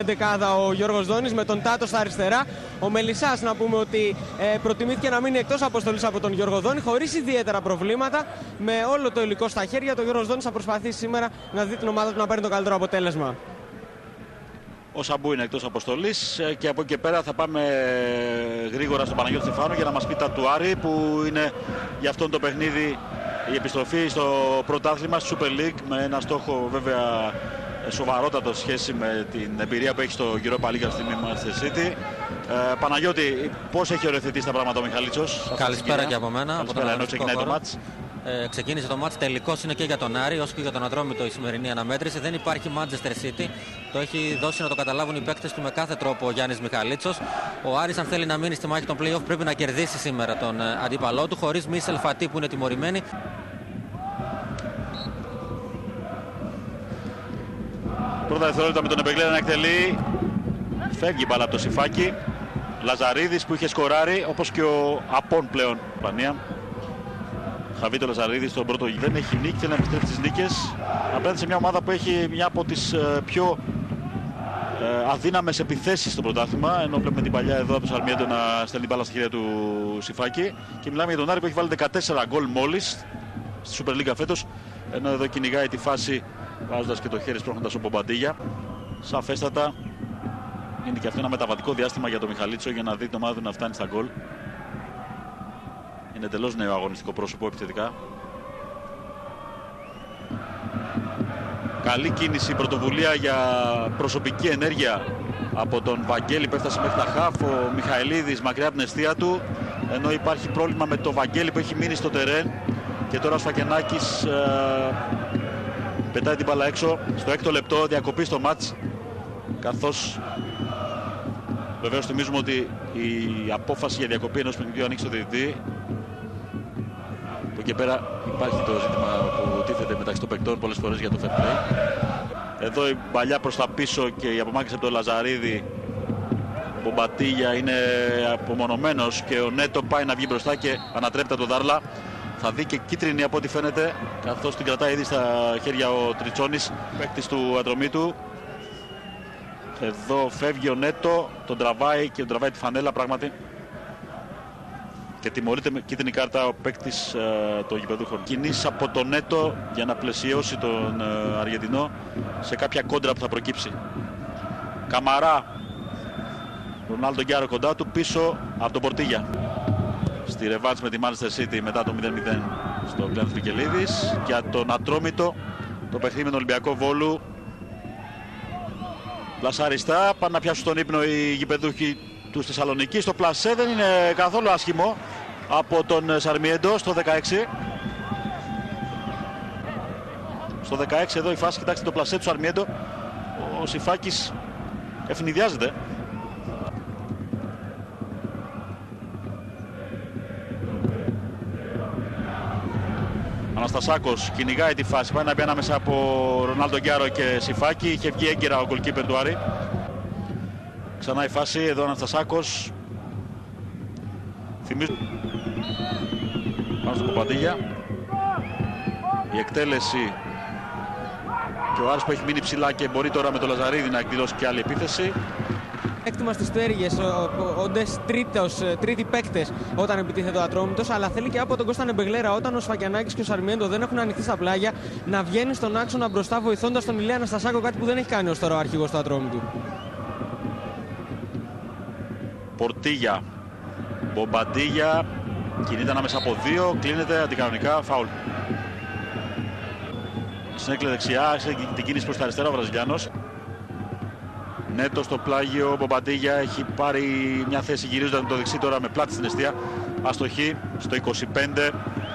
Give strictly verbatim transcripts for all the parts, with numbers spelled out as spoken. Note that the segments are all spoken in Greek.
δεκάδα ο Γιώργος Δόνης με τον Τάτο στα αριστερά. Ο Μελισσάς, να πούμε ότι ε, προτιμήθηκε να μείνει εκτός αποστολής από τον Γιώργο Δόνη, χωρίς ιδιαίτερα προβλήματα. Με όλο το υλικό στα χέρια, το Γιώργος Δόνης θα προσπαθήσει σήμερα να δει την ομάδα του να παίρνει το καλύτερο αποτέλεσμα. Ο Σαμπού είναι εκτός αποστολής και από εκεί και πέρα θα πάμε γρήγορα στον Παναγιώτη Στεφάνου για να μας πει τα του Άρη, που είναι για αυτόν το παιχνίδι η επιστροφή στο πρωτάθλημα, στη Super League, με ένα στόχο βέβαια σοβαρότατο σχέση με την εμπειρία που έχει στο Europa League στη Manchester City. Ε, Παναγιώτη, πώς έχει οριοθετήσει τα πράγματα ο Μιχαλίτσος? Καλησπέρα και από μένα. Καλησπέρα, ενώ ξεκινάει το μάτς. Ε, ξεκίνησε το μάτς, τελικός είναι και για τον Άρη, όσο και για τον Ατρόμητο η σημερινή αναμέτρηση. Δεν υπάρχει Manchester City, το έχει δώσει να το καταλάβουν οι παίκτες του με κάθε τρόπο ο Γιάννης Μιχαλίτσος. Ο Άρης, αν θέλει να μείνει στη μάχη των play-off, πρέπει να κερδίσει σήμερα τον ε, αντίπαλό του, χωρίς Μίσελ Φατί που είναι τιμωρημένοι. Πρώτα δευτερόλεπτα με τον Εμπεγλέρα να εκτελεί. Φεύγει η μπάλα από το Σιφάκι. Λαζαρίδης που είχε σκοράρει, όπως και ο Απόν πλέον. Πανία. Χαβίτο Λαζαρίδης στον πρώτο δεν έχει νίκη, θέλει να επιστρέψει τις νίκες απέναντι σε μια ομάδα που έχει μια από τις ε, πιο ε, αδύναμες επιθέσεις στο πρωτάθλημα, ενώ βλέπουμε την παλιά εδώ από το Σαρμιέντο να στέλνει μπάλα στα χέρια του Σιφάκη, και μιλάμε για τον Άρη που έχει βάλει δεκατέσσερα γκολ μόλις στη Super League φέτος, ενώ εδώ κυνηγάει τη φάση βάζοντας και το χέρι σπρώχνοντας ο Μπομπαντίγια. Σαφέστατα είναι και αυτό ένα μεταβατικό διάστημα για τον Μιχαλίτσο για να δει την ομάδα του να φτάνει στα γκολ. Είναι εντελώς νέο αγωνιστικό πρόσωπο επιθετικά. Καλή κίνηση, πρωτοβουλία για προσωπική ενέργεια από τον Βαγγέλη που έφτασε μέχρι τα χαφ. Ο Μιχαηλίδης μακριά από την αιστεία του, ενώ υπάρχει πρόβλημα με το Βαγγέλη που έχει μείνει στο τερέν. Και τώρα ο Σφακενάκης ε, πετάει την μπάλα έξω στο έκτο λεπτό, διακοπή στο μάτς, καθώς βεβαίως θυμίζουμε ότι η απόφαση για διακοπή ενός παιχνιδιού ανοίξει στο διαιτητή. Και πέρα υπάρχει το ζήτημα που τίθεται μεταξύ των παικτών πολλές φορές για το fair play. Εδώ η παλιά προς τα πίσω και η απομάκρυνση από τον Λαζαρίδη. Ο Μπομπατίγια είναι απομονωμένος και ο Νέτο πάει να βγει μπροστά και ανατρέπεται τον Δάρλα. Θα δει και κίτρινη από ό,τι φαίνεται, καθώς την κρατάει ήδη στα χέρια ο Τριτσόνης, παίκτης του Ατρομήτου. Εδώ φεύγει ο Νέτο, τον τραβάει και τον τραβάει τη φανέλα πράγματι. Και τιμωρείται με κίτρινη κάρτα ο παίκτης ε, των γηπεδούχων. Κινήσεις από τον Νέτο για να πλαισιώσει τον ε, Αργεντινό σε κάποια κόντρα που θα προκύψει. Καμαρά, Ρονάλντο Γκιάρο κοντά του, πίσω από τον Πορτίγια. Στη ρεβάνς με τη Manchester City μετά το μηδέν μηδέν στο Κλέον Φρικελίδης. Για τον Ατρόμητο, το παιχνίδι με τον Ολυμπιακό Βόλου. Πλασάριστα, πάνε να πιάσουν στον ύπνο οι γηπεδούχοι του Θεσσαλονίκη. Το πλασέ δεν είναι καθόλου άσχημο από τον Σαρμιέντο στο δεκαέξι. Στο δεκαέξι εδώ η φάση, κοιτάξτε το πλασέ του Σαρμιέντο. Ο Σιφάκης ευνηδιάζεται. Αναστασάκος κυνηγάει τη φάση, πάει να μπει ανάμεσα από Ρονάλντο Γκιάρο και Σιφάκη. Είχε βγει έγκαιρα ο γκολκίπερ του Άρη. Ξανά η φάση, εδώ ο Αναστασάκος. Θυμίζω πάνω στον Παπαντίγια. Η εκτέλεση και ο Άρης που έχει μείνει ψηλά και μπορεί τώρα με τον Λαζαρίδη να εκδηλώσει και άλλη επίθεση. Έκτιμα στις πτέρυγες, όντες τρίτη παίκτες όταν επιτίθεται ο Ατρόμητος, αλλά θέλει και από τον Κώστα Νεμπεγλέρα, όταν ο Σφακιανάκης και ο Σαρμιέντο δεν έχουν ανοιχτεί στα πλάγια, να βγαίνει στον άξονα μπροστά βοηθώντας τον Ηλία Αναστασάκο, κάτι που δεν έχει κάνει ως τώρα ο αρχηγός του Ατρόμητου. Πορτίγια, Μπομπαντίγια, κινείται ανάμεσα από δύο, κλείνεται αντικανονικά, φάουλ. Συνέκλε δεξιά, την κίνηση προς τα αριστερά ο Βραζιλιάνος. Νέτο στο πλάγιο, Μπομπαντίγια έχει πάρει μια θέση γυρίζοντας με το δεξί τώρα με πλάτη στην αιστεία. Αστοχή στο είκοσι πέντε.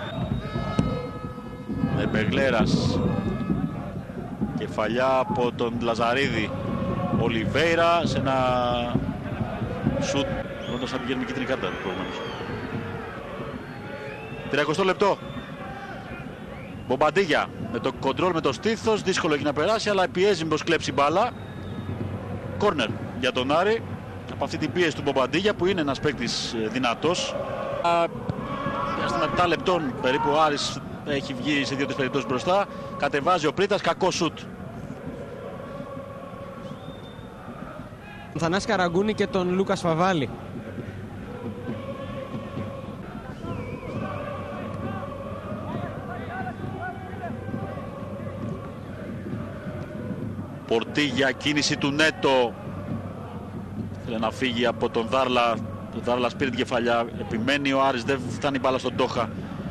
Εμπεγλέρας. Κεφαλιά από τον Λαζαρίδη. Ολιβέιρα σε ένα σουτ. Όντως θα πηγαίνει με κίτρινη κάρτα προηγουμένως. τριακοστό λεπτό. Μπομπαντίγια με το κοντρόλ με το στήθος. Δύσκολο έχει να περάσει, αλλά πιέζει μήπως κλέψει μπάλα. Κόρνερ για τον Άρη από αυτή την πίεση του Μπομπαντίγια που είναι ένας παίκτης δυνατός. Διάστημα επτά λεπτών περίπου ο Άρης έχει βγει σε δύο-τρεις περιπτώσεις μπροστά. Κατεβάζει ο Πρίτας, κακό σουτ. Θανάση Καραγκούνη και τον Λούκα Φαβάλη. Πορτίγια, κίνηση του Νέτο. Θέλει να φύγει από τον Δάρλα. Ο Δάρλας πήρε την κεφαλιά. Επιμένει ο Άρης, δεν φτάνει μπάλα στον Τόχα.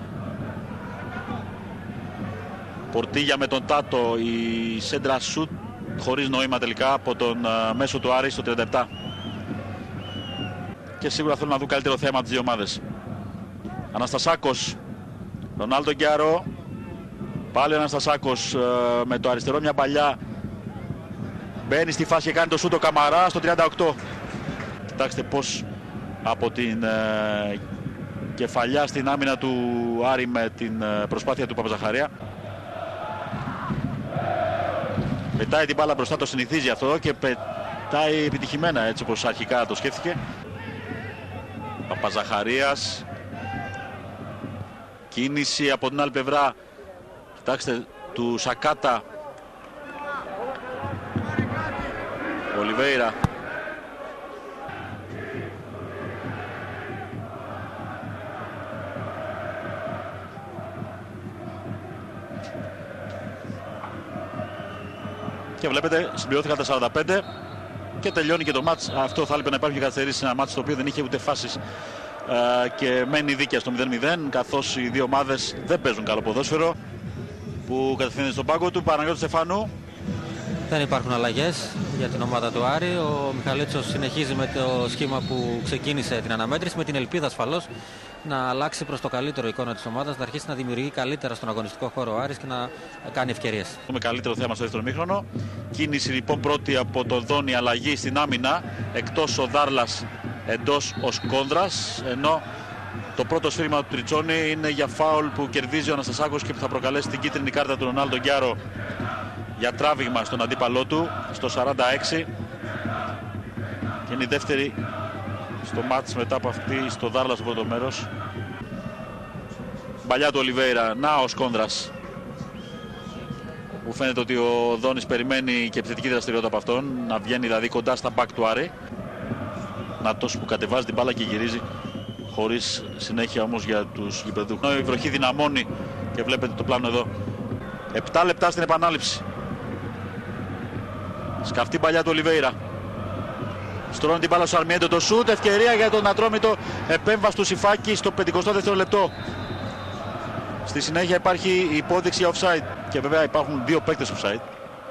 Πορτίγια με τον Τάτο. Η σέντρα σουτ χωρίς νόημα τελικά από τον uh, μέσο του Άρη στο τριάντα επτά. Και σίγουρα θέλω να δω καλύτερο θέμα από τις δύο ομάδες. Αναστασάκος. Ρονάλντο Γκιάρο. Πάλι ο Αναστασάκος uh, με το αριστερό μια παλιά. Μπαίνει στη φάση και κάνει το σούτ ο Καμαρά στο τριάντα οκτώ. Κοιτάξτε πως από την ε, κεφαλιά στην άμυνα του Άρη με την ε, προσπάθεια του Παπαζαχαρία. Πετάει την μπάλα μπροστά, το συνηθίζει αυτό και πετάει επιτυχημένα έτσι όπως αρχικά το σκέφτηκε. Παπαζαχαρίας. Κίνηση από την άλλη πλευρά. Κοιτάξτε του Σακάτα. Ολιβέιρα. Και βλέπετε συμπληρώθηκαν τα σαράντα πέντε και τελειώνει και το μάτς. Αυτό θα έλειπε να υπάρχει καθυστερήσει σε ένα μάτς το οποίο δεν είχε ούτε φάσεις ε, και μένει δίκαια στο μηδέν μηδέν, καθώς οι δύο ομάδες δεν παίζουν καλό ποδόσφαιρο. Που κατευθύνεται στον πάγκο του Παναγιώτη Στεφάνου. Δεν υπάρχουν αλλαγές για την ομάδα του Άρη. Ο Μιχαλίτσος συνεχίζει με το σχήμα που ξεκίνησε την αναμέτρηση, με την ελπίδα ασφαλώς να αλλάξει προς το καλύτερο εικόνα της ομάδας, να αρχίσει να δημιουργεί καλύτερα στον αγωνιστικό χώρο ο Άρης και να κάνει ευκαιρίες. Με καλύτερο θέμα στο δεύτερο μήχρονο. Κίνηση λοιπόν πρώτη από τον Δόνη, αλλαγή στην άμυνα. Εκτός ο Δάρλας, εντός ο Σκόνδρας. Ενώ το πρώτο σφύριγμα του Τριτσόνη είναι για φάουλ που κερδίζει ο Αναστασάκος και που θα προκαλέσει την κίτρινη κάρτα του Ρονάλντο Γκιάρο για τράβηγμα στον αντίπαλό του στο σαράντα έξι. Και είναι η δεύτερη στο μάτς μετά από αυτή στο Δάρλα στο πρώτο μέρος. Μπαλιά του Ολιβέιρα. Να ο Σκόνδρας. Μου φαίνεται ότι ο Δόνης περιμένει και επιθετική δραστηριότητα από αυτόν. Να βγαίνει δηλαδή κοντά στα μπακ του Άρη. Νατός που κατεβάζει την μπάλα και γυρίζει χωρίς συνέχεια όμως για τους γηπεδούχους. Η βροχή δυναμώνει και βλέπετε το πλάνο εδώ. επτά λεπτά στην επανάληψη. Σκαφτή παλιά του Ολιβέιρα. Στρώνει την μπάλα στο Σαρμιέντο, το σούτ. Ευκαιρία για τον Ατρόμητο. Επέμβαση του Σιφάκη στο πενηκοστό δεύτερο λεπτό. Στη συνέχεια υπάρχει η υπόδειξη offside. Και βέβαια υπάρχουν δύο παίκτες offside.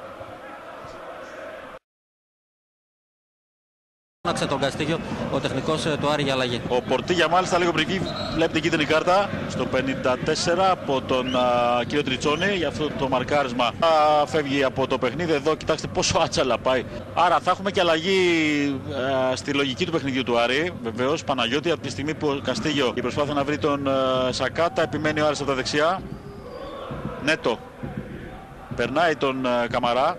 Άξε τον Καστίγιο ο τεχνικός του Άρη για αλλαγή. Ο Πορτίγια μάλιστα λίγο πριν βλέπει την κίτρινη κάρτα στο πενήντα τέσσερα από τον α, κύριο Τριτσόνη για αυτό το μαρκάρισμα. Α, φεύγει από το παιχνίδι εδώ, κοιτάξτε πόσο άτσαλα πάει. Άρα θα έχουμε και αλλαγή α, στη λογική του παιχνιδιού του Άρη. Βεβαίως Παναγιώτη από τη στιγμή που ο Καστίγιο η προσπάθεια να βρει τον α, Σακάτα, επιμένει ο Άρης από τα δεξιά. Νέτο περνάει τον α, Καμαρά.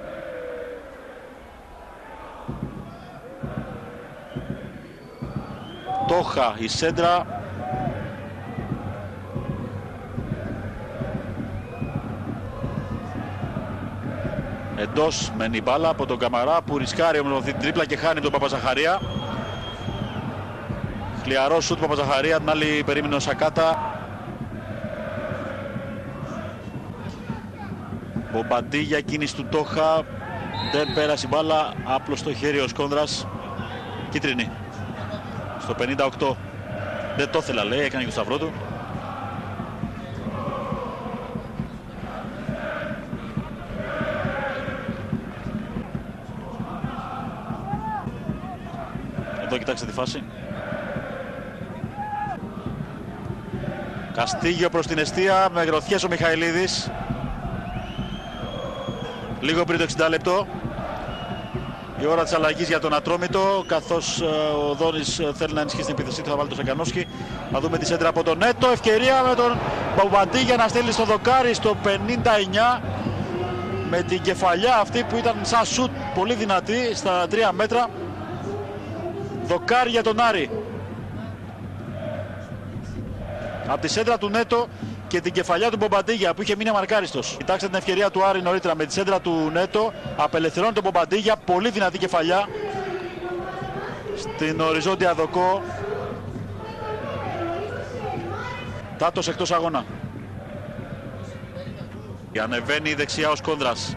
Τόχα η σέντρα. Εντός μένει η μπάλα από τον Καμαρά που ρισκάρει όμως αυτή την τρίπλα και χάνει τον Παπαζαχαρία. Χλιαρό σούτ του Παπαζαχαρία, την άλλη περίμενε ο Σακάτα. Μπομπαντίγια, κίνηση του Τόχα. Δεν πέρασε η μπάλα, άπλος στο χέρι ο Σκόνδρας. Κίτρινη. Στο πενήντα οκτώ. Δεν το ήθελα λέει, έκανε και το σταυρό του. Εδώ κοιτάξτε τη φάση. Καστίγιο προς την εστία με γροθιές ο Μιχαηλίδης. Λίγο πριν το εξήντα λεπτό. Η ώρα της αλλαγής για τον Ατρόμητο, καθώς ο Δόνης θέλει να ενισχύσει την επίθεσή του, θα βάλει τον Σακανόσκι. Θα δούμε τη σέντρα από τον Νέτο, ευκαιρία με τον Μπομπαντή για να στείλει στο δοκάρι στο πενήντα εννιά. Με την κεφαλιά αυτή που ήταν σαν σουτ πολύ δυνατή στα τρία μέτρα. Δοκάρι για τον Άρη. Από τη σέντρα του Νέτο και την κεφαλιά του Μπομπαντίγια που είχε μείνει αμαρκάριστος. Κοιτάξτε την ευκαιρία του Άρη νωρίτερα με τη σέντρα του Νέτο. Απελευθερώνει τον Μπομπαντίγια, πολύ δυνατή κεφαλιά. στην οριζόντια δοκό. Τάτος εκτός αγώνα. Ανεβαίνει δεξιά ο Σκόνδρας.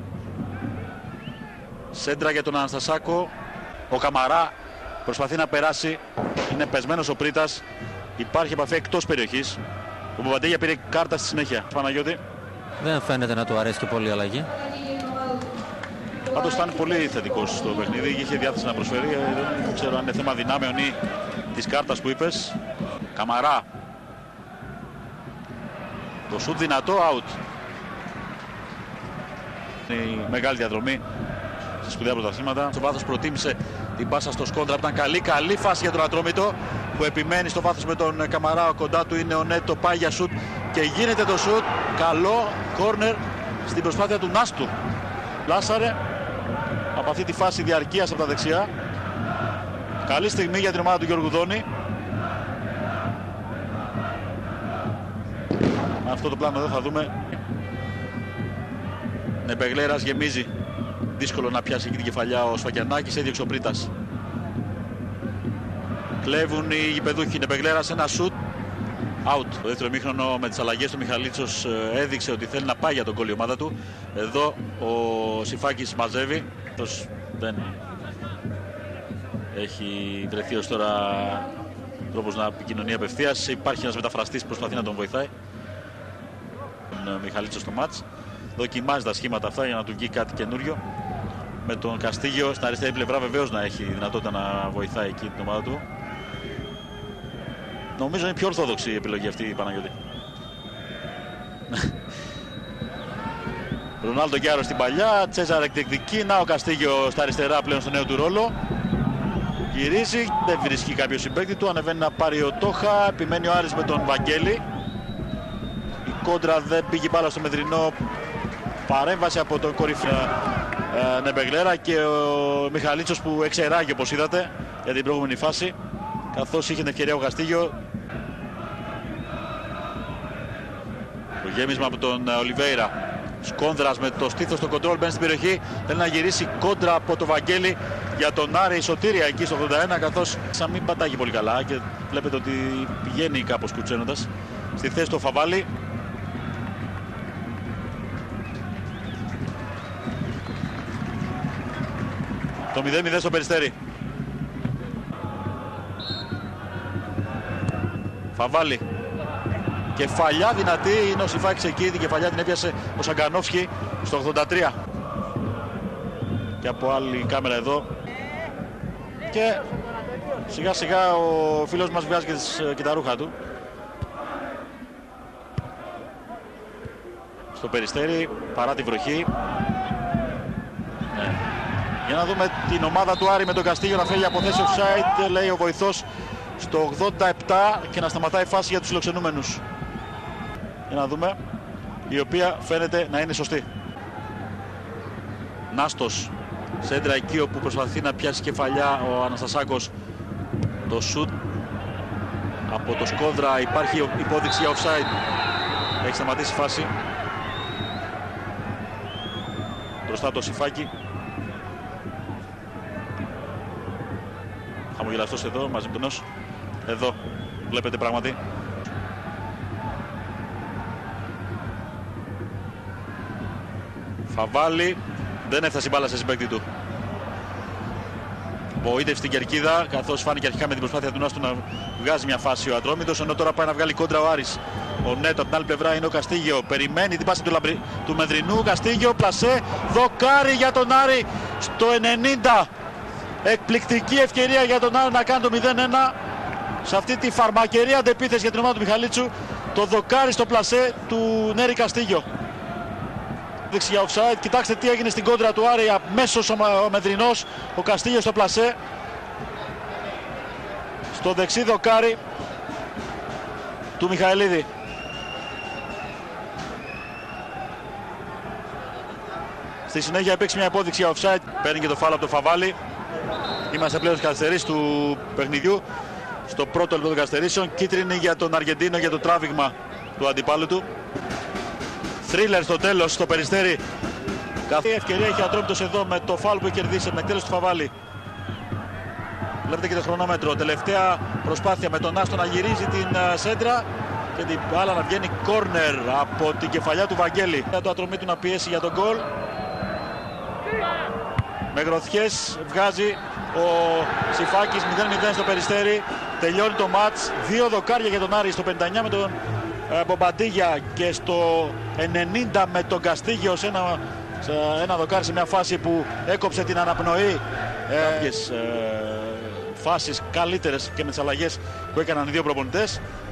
Σέντρα για τον Αναστασάκο. Ο Καμαρά προσπαθεί να περάσει. Είναι πεσμένος ο Πρίτας. Υπάρχει επαφή εκτός περιοχής. Ο Μποβαντέγια πήρε κάρτα στη συνέχεια. Παναγιώτη. Δεν φαίνεται να του αρέσει και πολύ η αλλαγή. Πάντως ήταν πολύ θετικός στο παιχνίδι. Είχε διάθεση να προσφέρει. Δεν ξέρω αν είναι θέμα δυνάμεων ή της κάρτας που είπες. Καμαρά. Το σουτ δυνατό, out. Η μεγάλη διαδρομή σε σπουδαία πρωταθλήματα. Στο βάθος προτίμησε την πάσα στο Σκόντρα. Ήταν καλή, καλή φάση για τον Ατρόμητο που επιμένει στο βάθος με τον Καμαρά. Κοντά του είναι ο Νέτο, πάει για σουτ και γίνεται το σουτ. Καλό κόρνερ στην προσπάθεια του Νάστου. Πλάσαρε από αυτή τη φάση διαρκείας από τα δεξιά. Καλή στιγμή για την ομάδα του Γιώργου Δόνη. Αυτό το πλάνο εδώ θα δούμε. Νεμπεγλέρας γεμίζει. Δύσκολο να πιάσει εκεί την κεφαλιά ο Σφακιανάκης. Έδιωξε ο Πρίτας. Κλέβουν οι γηπεδούχοι. Νεμπεγλέρας ένα σουτ. Out. Το δεύτερο ημίχρονο με τις αλλαγές του Μιχαλίτσος έδειξε ότι θέλει να πάει για τον γκολ η ομάδα του. Εδώ ο Σιφάκης μαζεύει. Αυτός δεν έχει βρεθεί ως τώρα τρόπος να επικοινωνεί απευθείας. Υπάρχει ένας μεταφραστής που προσπαθεί να τον βοηθάει. Τον Μιχαλίτσο στο μάτς. Δοκιμάζει τα σχήματα αυτά για να του βγει κάτι καινούριο. Με τον Καστίγιο στην αριστερή πλευρά βεβαίως να έχει δυνατότητα να βοηθάει εκεί την ομάδα του. Νομίζω είναι πιο ορθόδοξη η επιλογή αυτή η Παναγιώτη. Ρονάλντο Γκιάρο στην παλιά, Τσέζαρ εκδιεκδικεί. Να ο Καστίγιο στα αριστερά πλέον στο νέο του ρόλο. Γυρίζει, δεν βρίσκει κάποιο συμπαίκτη του. Ανεβαίνει να πάρει ο Τόχα. Επιμένει ο Άρης με τον Βαγγέλη. Η κόντρα δεν πήγε μπάλα στο Μεδρινό. Παρέμβαση από τον κορυφή ε, Νεμπεγλέρα και ο Μιχαλίτσος που εξεράγει όπως είδατε για την προηγούμενη φάση. Καθώς είχε την ευκαιρία ο Καστίγιο. Το γέμισμα από τον Ολιβέιρα. Σκόνδρας με το στήθος στο κοντρόλ μπαίνει στην περιοχή. Θέλει να γυρίσει κόντρα από το Βαγγέλη για τον Άρη. Η σωτήρια εκεί στο ογδόντα ένα. Καθώς σαν μην πατάγει πολύ καλά και βλέπετε ότι πηγαίνει κάπως κουτσένοντας. Στη θέση του Φαβάλη. Το μηδέν μηδέν στο Περιστέρι. Φαβάλη. Κεφαλιά δυνατή είναι ο Σιφάκης εκεί. Την κεφαλιά την έπιασε ο Σαγκανόφσκι στο ογδόντα τρία. Και από άλλη κάμερα εδώ. Και σιγά σιγά ο φίλος μας βγάζει και, τις, και τα ρούχα του. Στο Περιστέρι παρά τη βροχή. Ναι. Για να δούμε την ομάδα του Άρη με τον Καστίγιο να φεύγει από θέση offside, λέει ο βοηθός στο ογδόντα επτά και να σταματάει φάση για τους φιλοξενούμενους. Για να δούμε, η οποία φαίνεται να είναι σωστή. Νάστος, σέντρα εκεί όπου προσπαθεί να πιάσει κεφαλιά ο Αναστασάκος. Το σουτ από το Σκόνδρα, υπάρχει υπόδειξη για offside. Έχει σταματήσει φάση. Μπροστά το Σιφάκι. Χαμογελαστός εδώ μαζί με τον Νος. Εδώ βλέπετε πράγματι. Φαβάλη. Δεν έφτασε η μπάλα σε συμπαίκτη του. Βοήτευσε στην κερκίδα, καθώς φάνηκε αρχικά με την προσπάθεια του Νάστου να βγάζει μια φάση ο Ατρόμητος, ενώ τώρα πάει να βγάλει κόντρα ο Άρης. Ο Νέτο από την άλλη πλευρά είναι ο Καστίγιο. Περιμένει την πάση του, Λαμπρι... του Μεδρινού. Καστίγιο, πλασέ, δοκάρι για τον Άρη στο ενενήντα. Εκπληκτική ευκαιρία για τον Άρη να κάνει το μηδέν ένα. Σε αυτή τη φαρμακερία αντεπίθεση για την ομάδα του Μιχαλίτσου. Το δοκάρι στο πλασέ του Νέρη Καστίγιο. Δεξιά offside. Κοιτάξτε τι έγινε στην κόντρα του Άρη. Αμέσως ο Μεδρινός. Ο Καστίγιο στο πλασέ. Στο δεξί δοκάρι του Μιχαηλίδη. Στη συνέχεια έπαιξε μια υπόδειξη για offside. Παίρνει και το φάουλ από το Φαβάλη. Είμαστε πλέον στις καθυστερήσεις του παιχνιδιού. Στο πρώτο λεπτό των καθυστερήσεων. Κίτρινη για τον Αργεντίνο για το τράβηγμα του αντιπάλου του. Θρίλερ στο τέλος στο Περιστέρι. Κάθε ευκαιρία έχει ο Ατρόμητος εδώ με το φάουλ που έχει κερδίσει, την εκτέλεση του Φαβάλη. Βλέπετε και το χρονόμετρο. Τελευταία προσπάθεια με τον Άστο να γυρίζει την σέντρα και την μπάλα να βγαίνει κόρνερ από την κεφαλιά του Βαγγέλη. Το ατρωμί του να πιέσει για τον γκολ. Με γροθιές βγάζει ο Σιφάκης. Μηδέν μηδέν στο Περιστέρι. Τελειώνει το μάτς. Δύο δοκάρια για τον Άρη στο πενήντα εννιά με τον ε, Μπομπαντίγια και στο ενενήντα με τον Καστίγιο σε ένα, σε ένα δοκάρι σε μια φάση που έκοψε την αναπνοή. Κάποιες ε, φάσεις καλύτερες και με τις αλλαγές που έκαναν οι δύο προπονητές.